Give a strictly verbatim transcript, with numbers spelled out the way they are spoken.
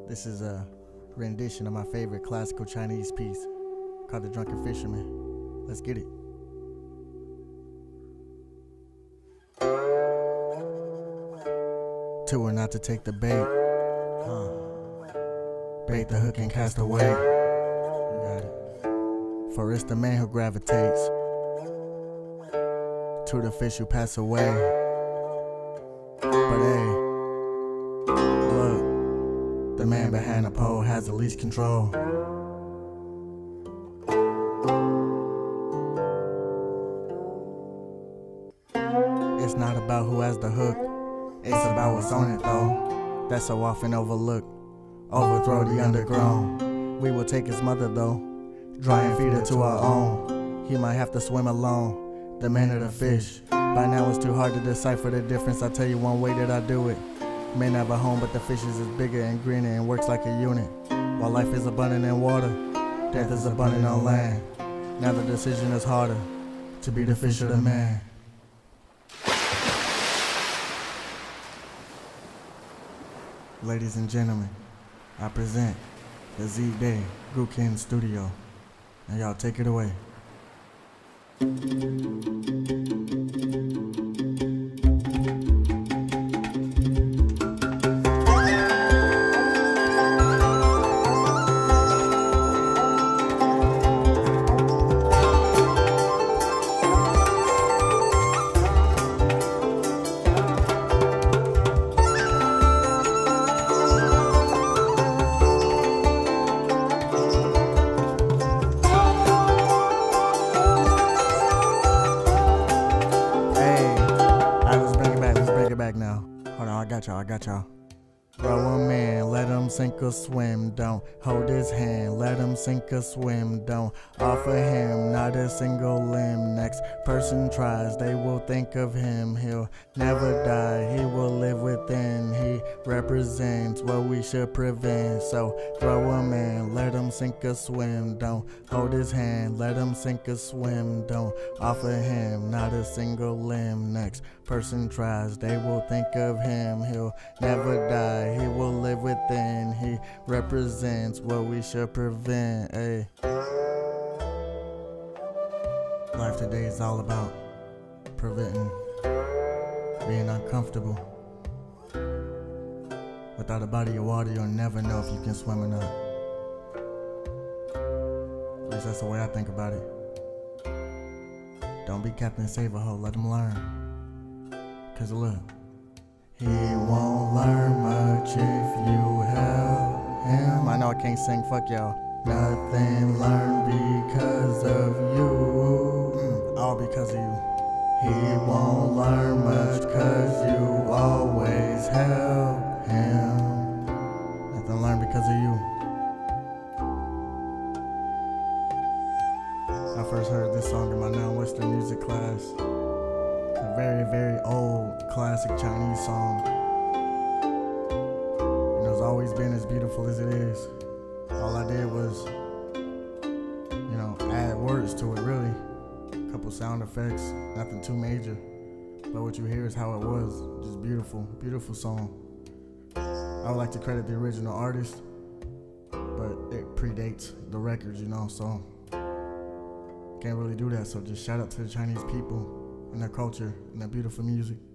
This is a rendition of my favorite classical Chinese piece called The Drunken Fisherman. Let's get it. Two are not to take the bait. Huh. Bait the hook and cast away. You got it. For it's the man who gravitates to the fish who pass away. But hey, look, the man behind the pole has the least control. It's not about who has the hook, it's about what's on it though. That's so often overlooked. Overthrow the underground. We will take his mother though, dry and feed her to our own. He might have to swim alone, the man of the fish. By now it's too hard to decipher the difference. I'll tell you one way that I do it. Men have a home, but the fishes is bigger and greener and works like a unit. While life is abundant in water, death is abundant on land. Now the decision is harder, to be the fish or the man. Ladies and gentlemen, I present the Z-Day DistroKid Studio. Now y'all take it away. Back now. Hold on, I got y'all, I got y'all. Throw a man, let him sink or swim, don't hold his hand, let him sink or swim, don't offer him not a single limb. Next person tries, they will think of him, he'll never die, he will live within, he represents what we should prevent. So throw a man, let him sink or swim, don't hold his hand, let him sink or swim, don't offer him not a single limb. Next person tries, they will think of him, he'll never die, he will live within, he represents what we should prevent. Ay. Life today is all about preventing being uncomfortable. Without a body of water, you'll never know if you can swim or not. At least that's the way I think about it. Don't be Captain Save-A-Ho, let him learn. Cause look, he won't learn much if you help him. I know I can't sing, fuck y'all. Nothing learned because of you. Mm, all because of you. He won't learn much cause you always help him. Nothing learned because of you. I first heard this song in my non-Western music class. A very, very old classic Chinese song. And it's always been as beautiful as it is. All I did was, you know, add words to it, really. A couple sound effects, nothing too major. But what you hear is how it was. Just beautiful, beautiful song. I would like to credit the original artist, but it predates the records, you know, so can't really do that. So just shout out to the Chinese people and their culture and their beautiful music.